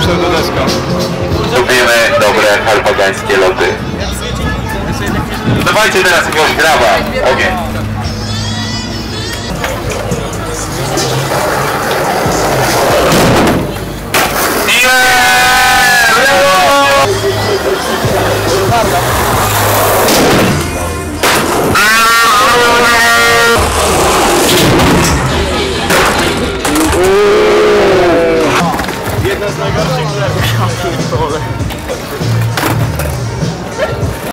pseudodeska. Lubimy dobre harpagańskie loty. Dawajcie teraz jakiegoś graba. Ogień. Yeah!